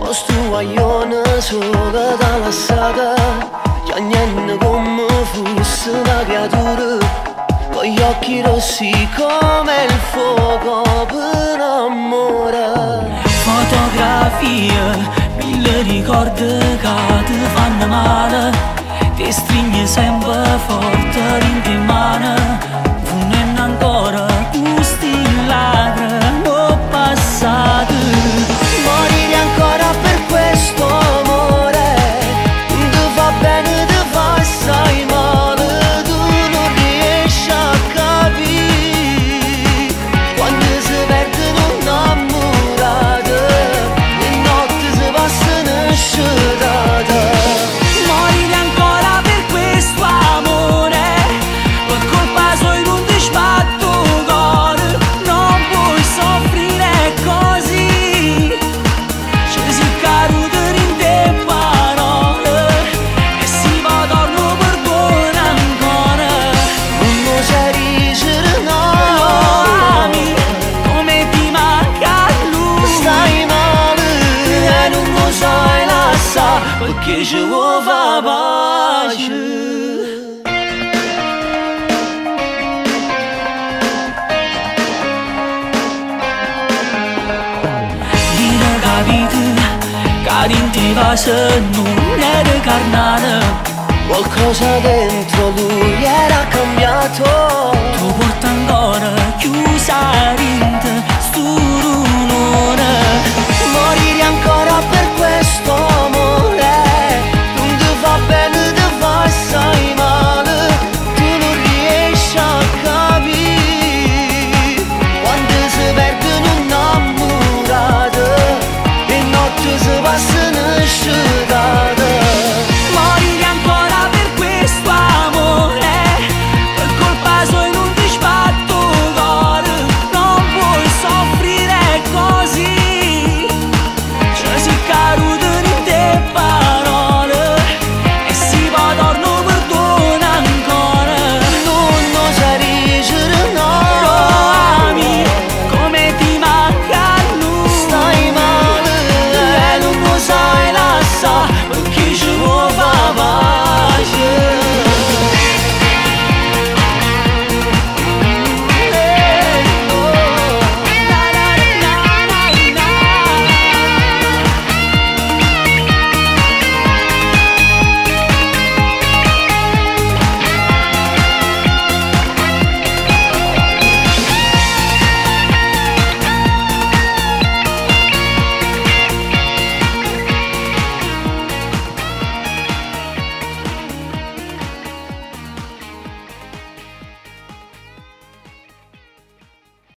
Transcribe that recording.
sto guaglione solo dalla strada, che niente come fosse una creatura, con gli occhi rossi come il fuoco per amore. Fotografie, mille ricordi che ti fanno male, ti stringi sempre forte in mano, funendo ancora questi lacrime passate. Morire ancora per questo amore, ti fa bene, ti fa assai male, tu non riesci a capire quando si perdono innamorate, le notti si passano sciolate. Morire ancora per questo amore, per colpa sua non ti sbatto cuore, non puoi soffrire così. Ci si caduto in te parole e si va torno perdona ancora. Non sai dicere no, Ami come ti manca lui, stai male e non lo sai lasciare, perché ci vuoi fa pace. Che in te va se non era carnale, qualcosa dentro lui era cambiato. tu porta ancora chiusa in te sto